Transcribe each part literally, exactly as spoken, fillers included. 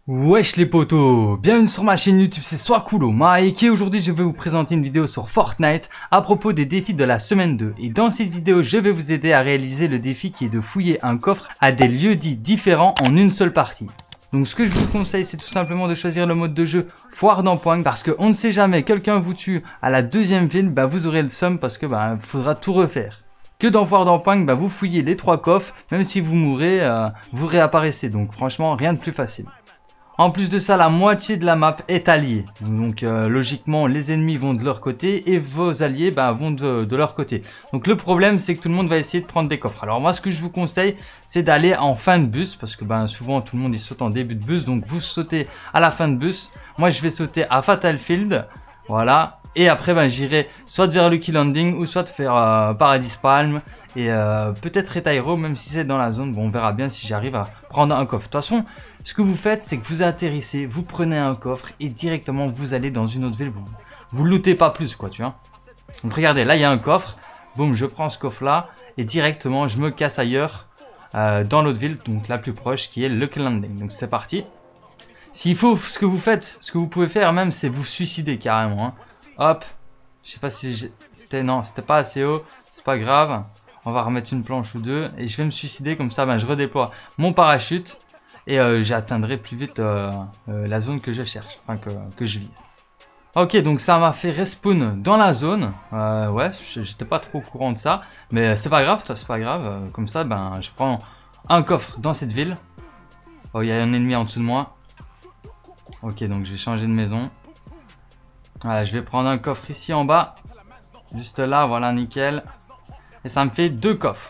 Wesh les potos, bienvenue sur ma chaîne YouTube, c'est Swakulo Mike et aujourd'hui je vais vous présenter une vidéo sur Fortnite à propos des défis de la semaine deux. Et dans cette vidéo, je vais vous aider à réaliser le défi qui est de fouiller un coffre à des lieux dits différents en une seule partie. Donc ce que je vous conseille, c'est tout simplement de choisir le mode de jeu foire d'empoigne parce qu'on ne sait jamais, quelqu'un vous tue à la deuxième ville, bah vous aurez le seum parce que bah faudra tout refaire. Que dans foire d'empoigne, bah vous fouillez les trois coffres, même si vous mourrez, euh, vous réapparaissez. Donc franchement, rien de plus facile. En plus de ça, la moitié de la map est alliée. Donc euh, logiquement, les ennemis vont de leur côté et vos alliés bah, vont de, de leur côté. Donc le problème, c'est que tout le monde va essayer de prendre des coffres. Alors moi, ce que je vous conseille, c'est d'aller en fin de bus. Parce que bah, souvent, tout le monde il saute en début de bus. Donc vous sautez à la fin de bus. Moi, je vais sauter à Fatal Field. Voilà. Et après, bah, j'irai soit vers Lucky Landing ou soit faire euh, Paradise Palm. Et euh, peut-être Retairo, même si c'est dans la zone. Bon, on verra bien si j'arrive à prendre un coffre. De toute façon, ce que vous faites, c'est que vous atterrissez, vous prenez un coffre et directement vous allez dans une autre ville. Vous vous lootez pas plus, quoi, tu vois. Donc regardez, là il y a un coffre. Boum, je prends ce coffre-là et directement je me casse ailleurs euh, dans l'autre ville, donc la plus proche qui est Lucky Landing. Donc c'est parti. S'il faut, ce que vous faites, ce que vous pouvez faire même, c'est vous suicider carrément. Hein. Hop, je sais pas si c'était non, c'était pas assez haut, c'est pas grave. On va remettre une planche ou deux et je vais me suicider comme ça. Ben, je redéploie mon parachute. Et euh, j'atteindrai plus vite euh, euh, la zone que je cherche, enfin que, que je vise. Ok, donc ça m'a fait respawn dans la zone. Euh, ouais, j'étais pas trop au courant de ça. Mais c'est pas grave, c'est pas grave. Euh, comme ça, ben, je prends un coffre dans cette ville. Oh, il y a un ennemi en dessous de moi. Ok, donc je vais changer de maison. Voilà, je vais prendre un coffre ici en bas. Juste là, voilà, nickel. Et ça me fait deux coffres.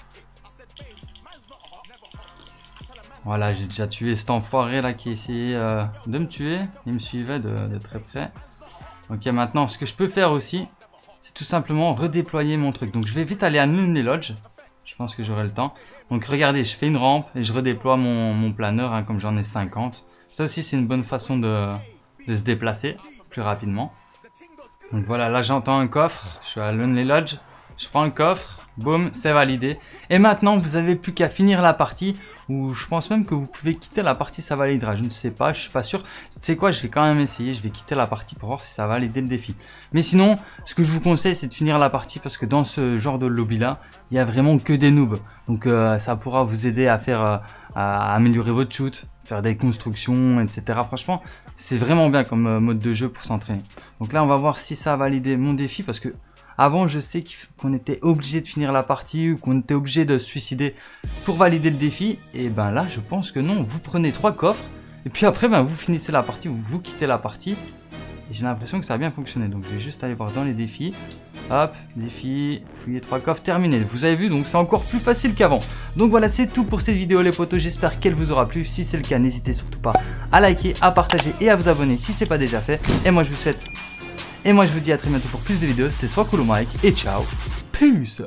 Voilà, j'ai déjà tué cet enfoiré là qui essayait euh, de me tuer. Il me suivait de, de très près. Ok, maintenant, ce que je peux faire aussi, c'est tout simplement redéployer mon truc. Donc, je vais vite aller à Lonely Lodge. Je pense que j'aurai le temps. Donc, regardez, je fais une rampe et je redéploie mon, mon planeur, hein, comme j'en ai cinquante. Ça aussi, c'est une bonne façon de, de se déplacer plus rapidement. Donc, voilà, là, j'entends un coffre. Je suis à Lonely Lodge. Je prends le coffre. Boum, c'est validé. Et maintenant, vous n'avez plus qu'à finir la partie. Ou je pense même que vous pouvez quitter la partie, ça validera. Je ne sais pas, je suis pas sûr. Tu sais quoi, je vais quand même essayer. Je vais quitter la partie pour voir si ça va valider le défi. Mais sinon, ce que je vous conseille, c'est de finir la partie parce que dans ce genre de lobby-là, il n'y a vraiment que des noobs. Donc euh, ça pourra vous aider à faire, euh, à améliorer votre shoot, faire des constructions, et cetera. Franchement, c'est vraiment bien comme euh, mode de jeu pour s'entraîner. Donc là, on va voir si ça a validé mon défi parce que avant, je sais qu'on était obligé de finir la partie ou qu'on était obligé de se suicider pour valider le défi. Et ben là, je pense que non. Vous prenez trois coffres et puis après, ben, vous finissez la partie, vous, vous quittez la partie. Et j'ai l'impression que ça a bien fonctionné. Donc, je vais juste aller voir dans les défis. Hop, défi, fouiller trois coffres, terminé. Vous avez vu, donc c'est encore plus facile qu'avant. Donc voilà, c'est tout pour cette vidéo les potos. J'espère qu'elle vous aura plu. Si c'est le cas, n'hésitez surtout pas à liker, à partager et à vous abonner si ce n'est pas déjà fait. Et moi, je vous souhaite... Et moi je vous dis à très bientôt pour plus de vidéos, c'était Swakulo Mike et ciao, peace.